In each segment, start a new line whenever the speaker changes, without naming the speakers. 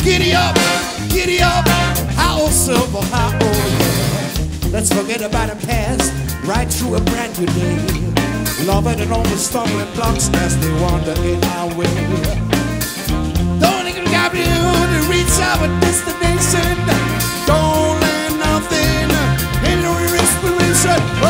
Giddy up, how old silver, how old, yeah. Let's forget about the past, right through a brand new day. Loving and all the stumbling blocks as they wander in our way. Don't even got you to reach our destination. Don't let nothing in your inspiration. Oh,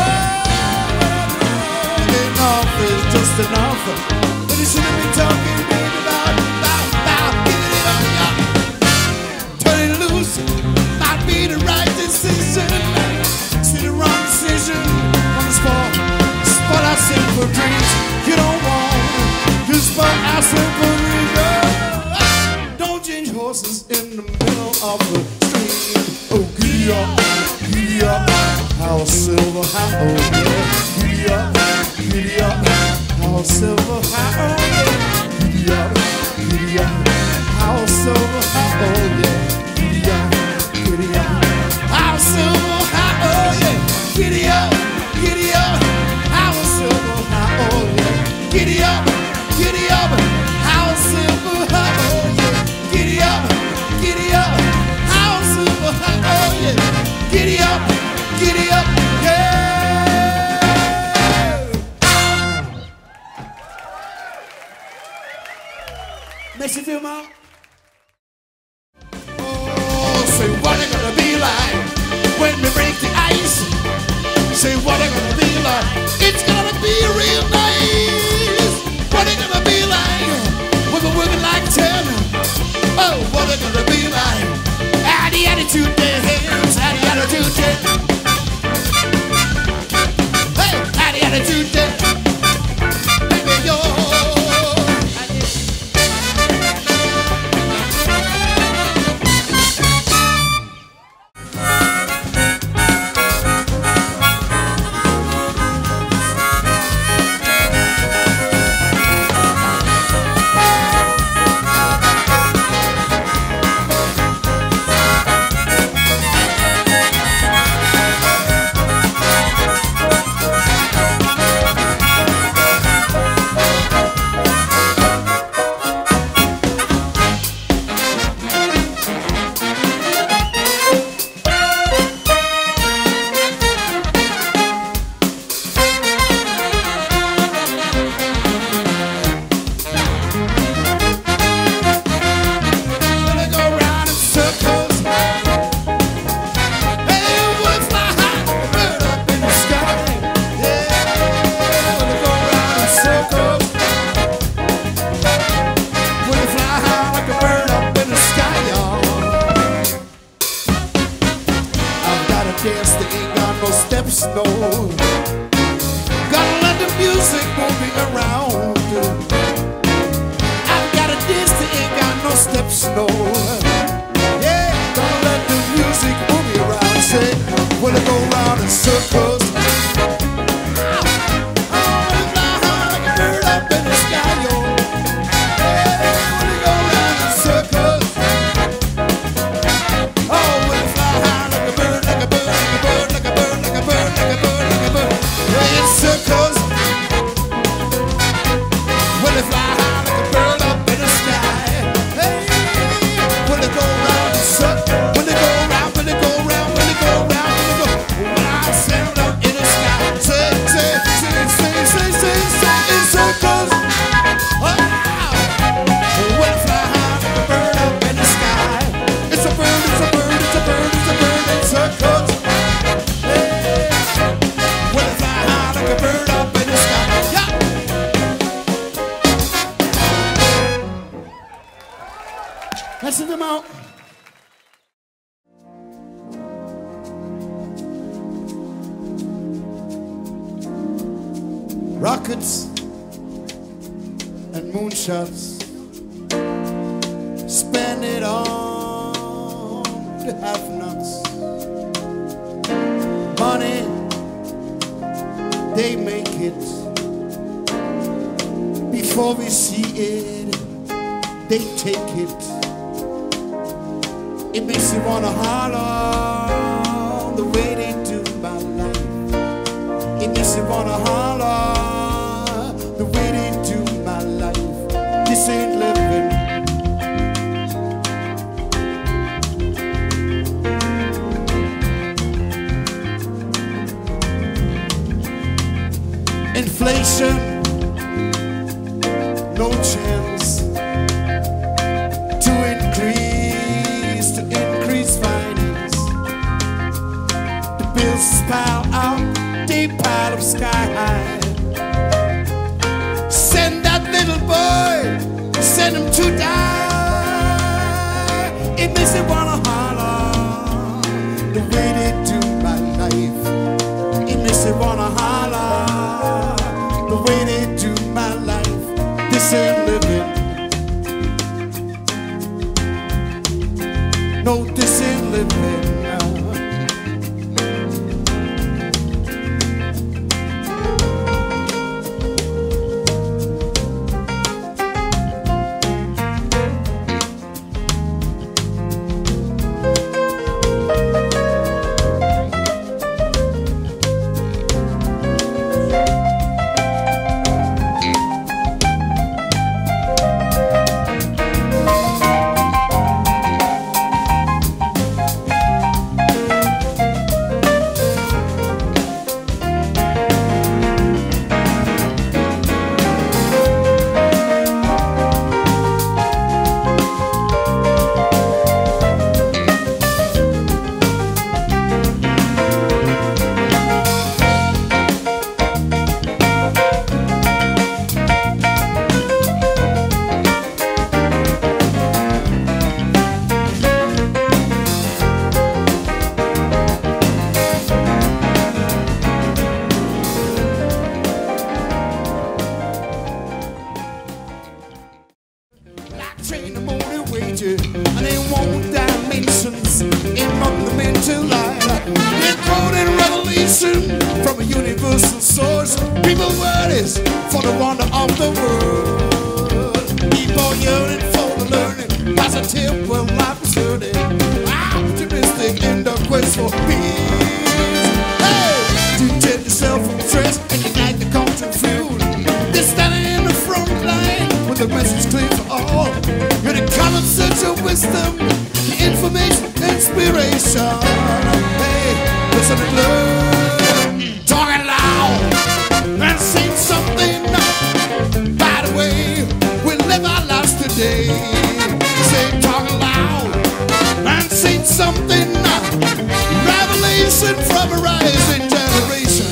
enough is just enough. But you shouldn't be talking, baby, about giving it up, yeah. Turn it loose, might be the right decision. See the wrong decision on the spot our simple dreams. You don't want to spot our simple dreams. Don't change horses in the middle of the stream. Oh, giddy up, how silver, how old, yeah. Giddy up, how silver, how old, yeah. Giddy up, how silver, how old, yeah. Giddy up, how silver, how old, yeah. Giddy up, how silver, how old, yeah. Giddy up, how silver, how old, yeah. Giddy up, how silver, how old, yeah. Giddy up, yeah. Makes you feel more. Oh, say what it gonna be like when we break the ice. Say what it gonna be like. It's gonna be real nice. What it gonna be like when we're working like 10. Oh, what it gonna be like. How the attitude dance, how the attitude dance. Hey, how the attitude dance. Baby, yo. Let's sing them out. Rockets and moonshots, spend it on the have-nots. Money, they make it. Before we see it, they take it. It makes you wanna holler the way they do my life. It makes you wanna holler the way they do my life. This ain't living. to die. It makes me wanna holler the way they do my life. It makes me wanna holler the way they do my life. This ain't living. No, this ain't living. Train them on their way to, and they want dimensions in fundamental life. They're quoting revelation from a universal source. People word is for the wonder of the world. Keep on yearning for the learning, positive when life is hurting. Optimistic in the quest for peace. Hey, to tell yourself from stress and ignite the culture fuel. They're standing in the front line with the message clear for all. You're the common sense of wisdom, the information, inspiration. Hey, listen and learn. Talking loud and sing something. By the way, we live our lives today. Say talking loud and sing something. Revelation from a rising generation.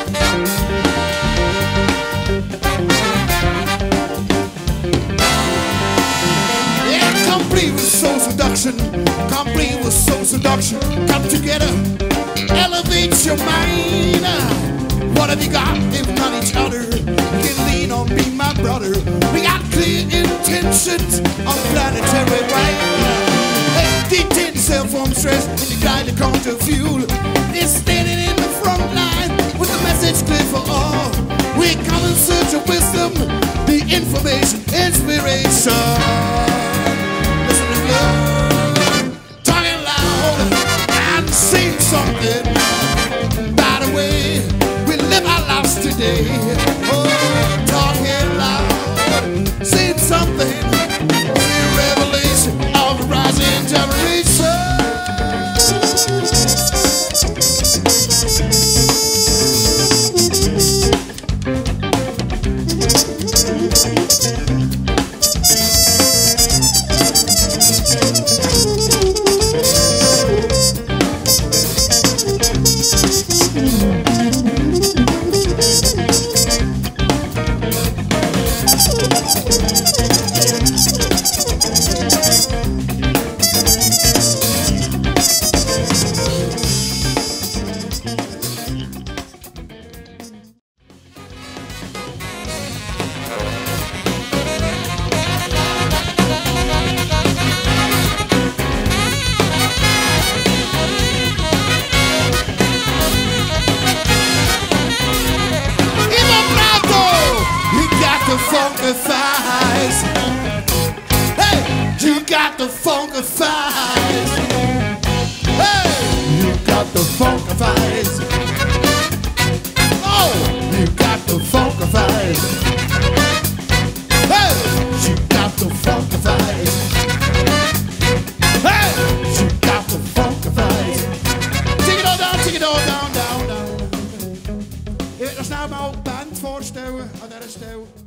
Complete with soul seduction, complete with soul seduction. Come together, elevate your mind. What have you got if not each other? You can lean on me, my brother. We got clear intentions on planetary right. Hey, detain yourself from stress and you guide the counter fuel. They're standing in the front line with the message clear for all. We come in search of wisdom, the information, inspiration. Talking loud and sing something. By the way, we live our lives today. Oh, talking loud, sing something. The revelation of a rising generation. Funky thighs. Hey, you got the funky thighs. Hey, you got the funky thighs. Oh, you got the funky thighs. Hey, you got the funky thighs. Hey, you got the funky thighs. Take it all down, take it all down, down, down. Je weet nog snel maar ook band voorstellen aan deze stel.